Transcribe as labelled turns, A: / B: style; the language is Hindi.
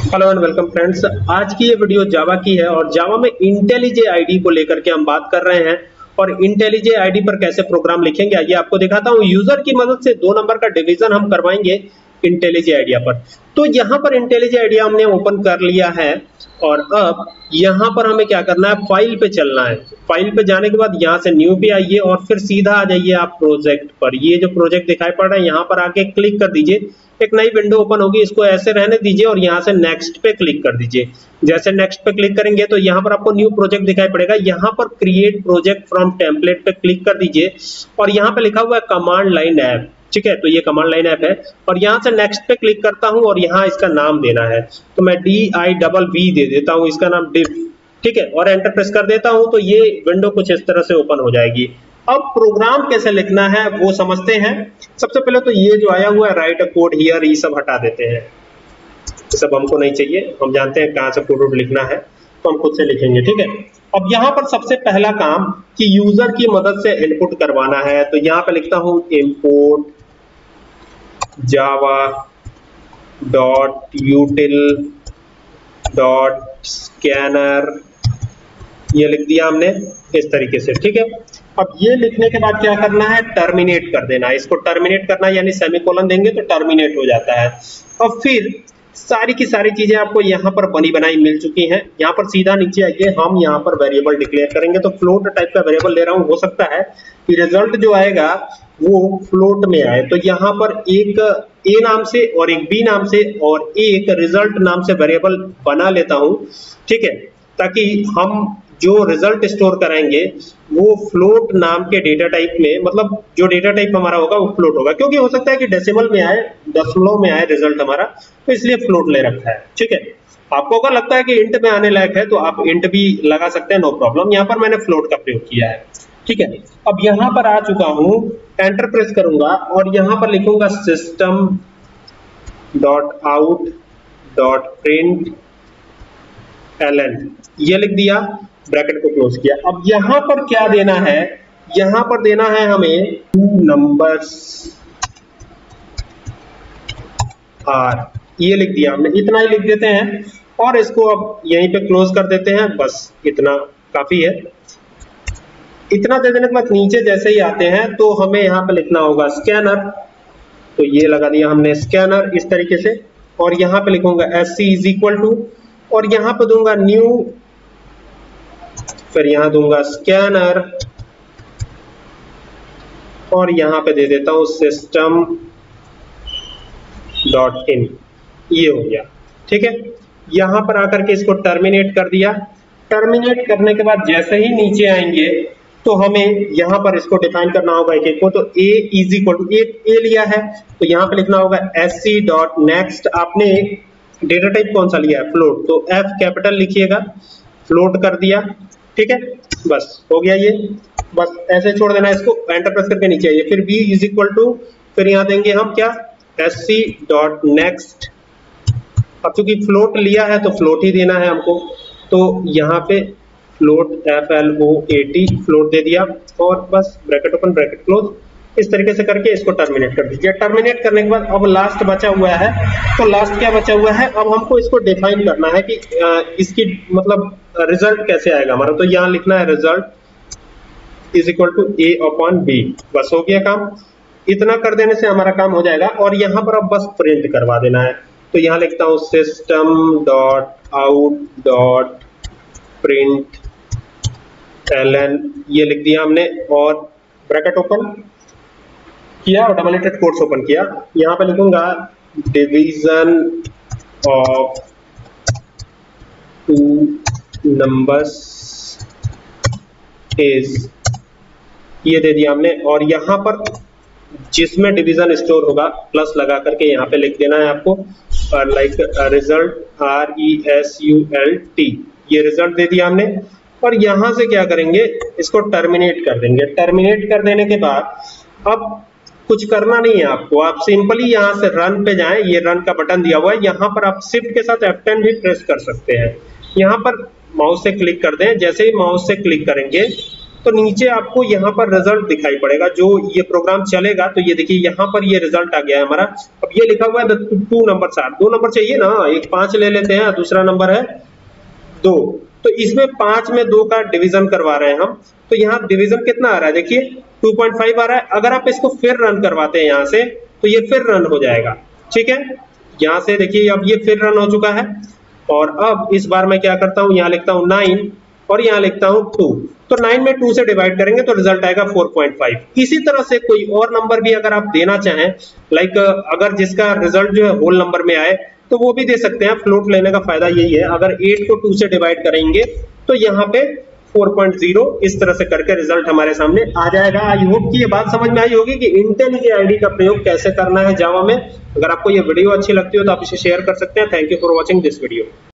A: Hello and welcome friends. आज की ये वीडियो जावा की है और जावा में इंटेलिजे आईडी को लेकर के हम बात कर रहे हैं और इंटेलिजे आईडी पर कैसे प्रोग्राम लिखेंगे आइए आपको दिखाता हूं। यूजर की मदद से 2 नंबर का डिवीजन हम करवाएंगे इंटेलिजे आइडिया पर। तो यहाँ पर इंटेलिजे आइडिया हमने ओपन कर लिया है और अब यहाँ पर हमें क्या करना है, फाइल पे चलना है। फाइल पे जाने के बाद यहाँ से न्यू पे आइए और फिर सीधा आ जाइए आप प्रोजेक्ट पर। ये जो प्रोजेक्ट दिखाई पड़ रहा है यहाँ पर आके क्लिक कर दीजिए, एक नई विंडो ओपन होगी, इसको ऐसे रहने दीजिए और यहाँ से नेक्स्ट पे क्लिक कर दीजिए। जैसे नेक्स्ट पे क्लिक करेंगे तो यहाँ पर आपको न्यू प्रोजेक्ट दिखाई पड़ेगा, यहाँ पर क्रिएट प्रोजेक्ट फ्रॉम टेम्पलेट पे क्लिक कर दीजिए और यहाँ पे लिखा हुआ है कमांड लाइन ऐप। ठीक है, तो ये कमांड लाइन ऐप है और यहाँ से नेक्स्ट पे क्लिक करता हूँ और यहाँ इसका नाम देना है, तो मैं DIVV दे देता हूँ, इसका नाम div। ठीक है, और एंटर प्रेस कर देता हूँ तो ये विंडो कुछ इस तरह से ओपन हो जाएगी। अब प्रोग्राम कैसे लिखना है वो समझते हैं। सबसे पहले तो ये जो आया हुआ है राइट अ कोड हियर, ये सब हटा देते हैं, सब हमको नहीं चाहिए। हम जानते हैं कहाँ से कोड लिखना है तो हम खुद से लिखेंगे। ठीक है, अब यहाँ पर सबसे पहला काम कि यूजर की मदद से इनपुट करवाना है, तो यहाँ पे लिखता हूँ import java.util.scanner, ये लिख दिया हमने इस तरीके से। ठीक है, अब ये लिखने के बाद क्या करना है, टर्मिनेट कर देना है। इसको टर्मिनेट करना है यानी सेमीकोलन देंगे तो टर्मिनेट हो जाता है। और फिर सारी की सारी चीजें आपको यहाँ पर बनी बनाई मिल चुकी हैं। यहाँ पर सीधा नीचे आइए, हम यहाँ पर वेरिएबल डिक्लेयर करेंगे, तो फ्लोट टाइप का वेरिएबल ले रहा हूँ। हो सकता है कि रिजल्ट जो आएगा वो फ्लोट में आए, तो यहाँ पर एक ए नाम से और एक बी नाम से और एक रिजल्ट नाम से वेरिएबल बना लेता हूँ। ठीक है, ताकि हम जो रिजल्ट स्टोर करेंगे वो फ्लोट नाम के डेटा टाइप में, मतलब जो डेटा टाइप हमारा होगा वो फ्लोट होगा, क्योंकि हो सकता है कि डेसिमल में आए, दशमलव में आए रिजल्ट हमारा, तो इसलिए फ्लोट ले रखा है। ठीक है, आपको अगर लगता है कि इंट में आने लायक है तो आप इंट भी लगा सकते हैं, नो प्रॉब्लम। यहाँ पर मैंने फ्लोट का प्रयोग किया है। ठीक है, अब यहाँ पर आ चुका हूँ, एंटर प्रेस करूंगा और यहाँ पर लिखूंगा system.out.println, ये लिख दिया, ब्रैकेट को क्लोज किया। अब यहाँ पर क्या देना है, यहाँ पर देना है हमें 2 numbers are, ये लिख दिया हमने, इतना ही लिख देते हैं और इसको अब यहीं पे क्लोज कर देते हैं। बस इतना काफी है। इतना दे देने के बाद नीचे जैसे ही आते हैं तो हमें यहाँ पे लिखना होगा स्कैनर, तो ये लगा दिया हमने स्कैनर इस तरीके से, और यहाँ पे लिखूंगा SC इज इक्वल टू, और यहाँ पे दूंगा न्यू, फिर यहाँ दूंगा स्कैनर और यहाँ पे दे देता हूँ system.in, ये हो गया। ठीक है, यहाँ पर आकर के इसको टर्मिनेट कर दिया। टर्मिनेट करने के बाद जैसे ही नीचे आएंगे तो हमें यहाँ पर इसको डिफाइन करना होगा एक एक को, तो a इज इक्वल टू, एक a लिया है तो यहाँ पे लिखना होगा sc.next। आपने डेटा टाइप कौन सा लिया है, फ्लोट, तो F कैपिटल लिखिएगा, फ्लोट कर दिया। ठीक है, बस हो गया ये, बस ऐसे छोड़ देना इसको, एंटर प्रेस करके नीचे आइए। फिर b इज इक्वल टू, फिर यहाँ देंगे हम क्या, sc.next। अब चूंकि फ्लोट लिया है तो फ्लोट ही देना है हमको, तो यहाँ पे फ्लोट FLOAT फ्लोट दे दिया और बस ब्रैकेट ओपन ब्रैकेट क्लोज, इस तरीके से करके इसको टर्मिनेट कर दीजिए। टर्मिनेट करने के बाद अब लास्ट बचा हुआ है, तो लास्ट क्या बचा हुआ है, अब हमको इसको डिफाइन करना है कि इसकी मतलब रिजल्ट कैसे आएगा हमारा, तो यहाँ लिखना है result is equal to A/B। बस हो गया काम, इतना कर देने से हमारा काम हो जाएगा। और यहाँ पर अब बस प्रिंट करवा देना है, तो यहाँ लिखता हूँ system.out.println, ये लिख दिया हमने और ब्रैकेट ओपन किया और डबल एटेड कोट्स ओपन किया। यहाँ पे लिखूंगा डिवीजन ऑफ 2 numbers इज, ये दे दिया हमने, और यहाँ पर जिसमें डिवीजन स्टोर होगा प्लस लगा करके यहाँ पे लिख देना है आपको, लाइक रिजल्ट RESULT, ये रिजल्ट दे दिया हमने। और यहाँ से क्या करेंगे, इसको टर्मिनेट कर देंगे। टर्मिनेट कर देने के बाद अब कुछ करना नहीं है आपको, आप सिंपली यहाँ से रन पे जाएं, ये रन का बटन दिया हुआ है, यहाँ पर आप शिफ्ट के साथ F10 भी प्रेस कर सकते हैं। यहाँ पर माउस से क्लिक कर दें, जैसे ही माउस से क्लिक करेंगे तो नीचे आपको यहाँ पर रिजल्ट दिखाई पड़ेगा। जो ये प्रोग्राम चलेगा तो ये देखिए यहाँ पर ये रिजल्ट आ गया है हमारा। अब ये लिखा हुआ है 2 नंबर 2 नंबर चाहिए ना, एक 5 ले लेते हैं, दूसरा नंबर है 2। तो इसमें 5 में 2 का डिवीजन करवा रहे हैं हम। तो यहाँ डिवीजन कितना आ रहा है, देखिए 2.5 आ रहा है। अगर आप इसको फिर रन करवाते हैं यहाँ से तो ये फिर रन हो जाएगा। ठीक है, यहाँ से देखिए अब ये फिर रन हो चुका है। और अब इस बार मैं क्या करता हूँ, यहाँ लिखता हूँ 9 और यहाँ लिखता हूँ 2। तो 9 में 2 से डिवाइड करेंगे तो रिजल्ट आएगा 4.5। इसी तरह से कोई और नंबर भी अगर आप देना चाहें, लाइक अगर जिसका रिजल्ट जो है होल नंबर में आए तो वो भी दे सकते हैं। फ्लोट लेने का फायदा यही है, अगर 8 को 2 से डिवाइड करेंगे तो यहाँ पे 4.0 इस तरह से करके रिजल्ट हमारे सामने आ जाएगा। आई होप कि ये बात समझ में आई होगी कि इंटेलिजे आईडी का प्रयोग कैसे करना है जावा में। अगर आपको ये वीडियो अच्छी लगती हो तो आप इसे शेयर कर सकते हैं। Thank you for watching this video.